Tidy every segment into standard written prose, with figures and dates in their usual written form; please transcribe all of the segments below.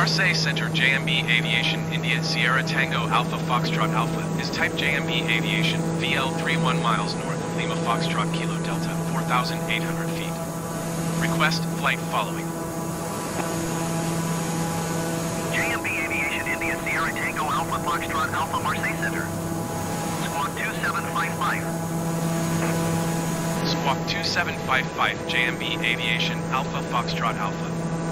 Marseille Center JMB Aviation India Sierra Tango Alpha Foxtrot Alpha is type JMB Aviation VL-3 1 miles north of Lima Foxtrot Kilo Delta 4,800 feet. Request flight following. JMB Aviation India Sierra Tango Alpha Foxtrot Alpha Marseille Center. Squawk 2755. Squawk 2755 JMB Aviation Alpha Foxtrot Alpha.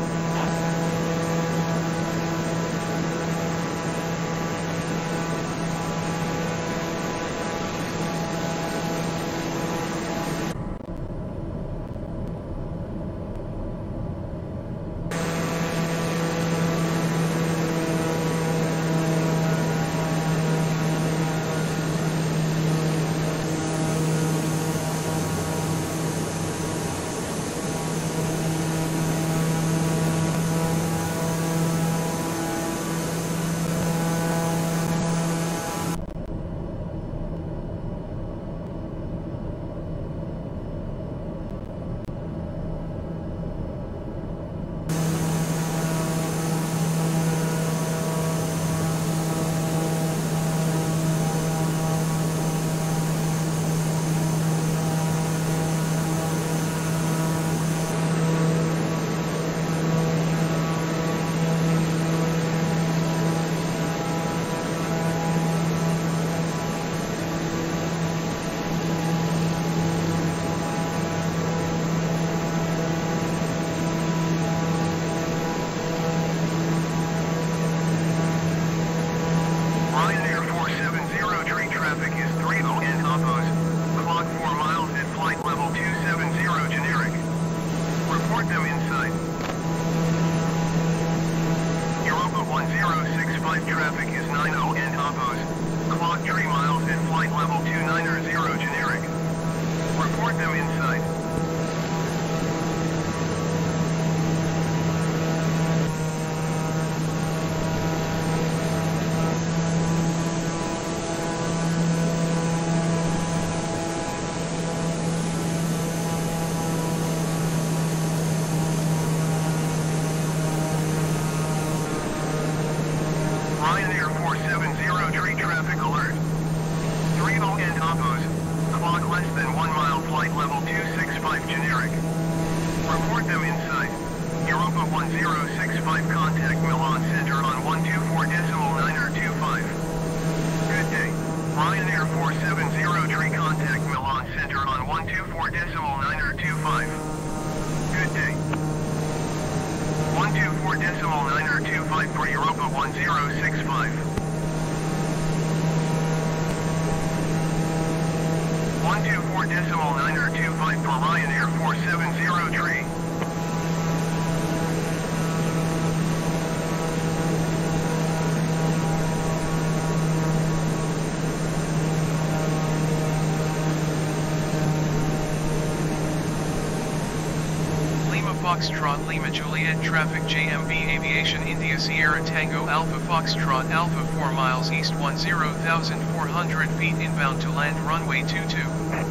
Foxtrot Lima Juliet traffic JMB Aviation India Sierra Tango Alpha Foxtrot Alpha 4 miles east 10,400 feet inbound to land runway 22.